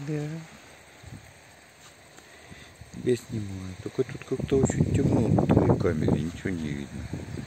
тебя. Тебя снимаю. Только тут как-то очень темно на твоей камере, ничего не видно.